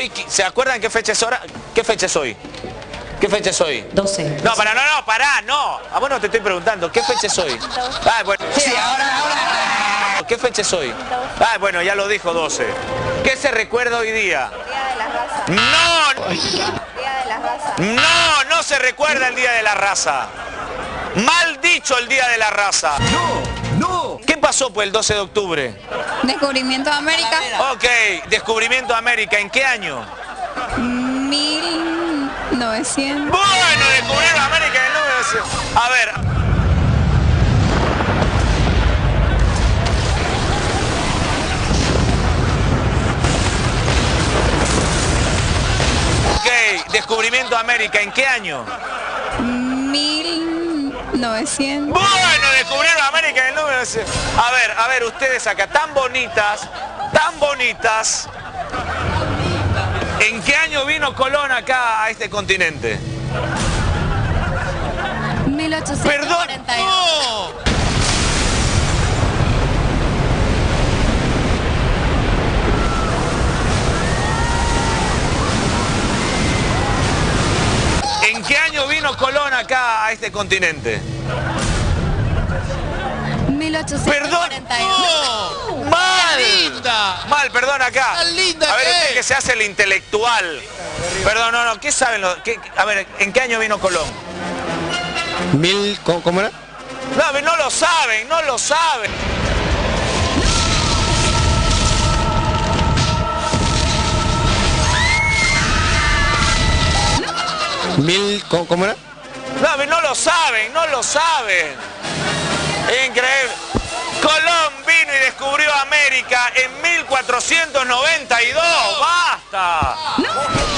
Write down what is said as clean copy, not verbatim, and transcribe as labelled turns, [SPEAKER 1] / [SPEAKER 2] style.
[SPEAKER 1] Hoy, ¿se acuerdan qué fecha es ahora? ¿Qué fecha es hoy? ¿Qué fecha es hoy?
[SPEAKER 2] 12.
[SPEAKER 1] No, pará, no. A vos no te estoy preguntando. ¿Qué fecha es hoy? Ah, bueno.
[SPEAKER 2] Sí, ahora.
[SPEAKER 1] ¿Qué fecha es hoy? Ah, bueno, ya lo dijo 12. ¿Qué se recuerda hoy día?
[SPEAKER 3] Día de la raza.
[SPEAKER 1] No,
[SPEAKER 3] Día de la raza.
[SPEAKER 1] no se recuerda el Día de la Raza. Mal dicho el Día de la Raza. No. ¿Qué pasó pues el 12 de octubre?
[SPEAKER 3] Descubrimiento de América.
[SPEAKER 1] Ok, descubrimiento de América. ¿En qué año?
[SPEAKER 3] 1900.
[SPEAKER 1] Bueno, descubrieron América en el número... A ver. Ok, descubrimiento de América. ¿En qué año?
[SPEAKER 3] 1900.
[SPEAKER 1] Bueno, descubrieron América en el número... A ver, ustedes acá, tan bonitas. ¿En qué año vino Colón acá a este continente?
[SPEAKER 3] 1842.
[SPEAKER 1] Perdón. No. ¿En qué año vino Colón acá a este continente?
[SPEAKER 3] 1842.
[SPEAKER 1] No. Mal.
[SPEAKER 4] Linda.
[SPEAKER 1] Mal, perdón, acá.
[SPEAKER 4] Tan linda
[SPEAKER 1] A ver,
[SPEAKER 4] que
[SPEAKER 1] usted
[SPEAKER 4] es.
[SPEAKER 1] que se hace el intelectual. Perdón, no, ¿qué saben los...? A ver, ¿en qué año vino Colón?
[SPEAKER 4] ¿Cómo era?
[SPEAKER 1] No lo saben.
[SPEAKER 4] ¿Cómo era?
[SPEAKER 1] No lo saben. Es increíble. Colón vino y descubrió América en 1492. ¡Basta!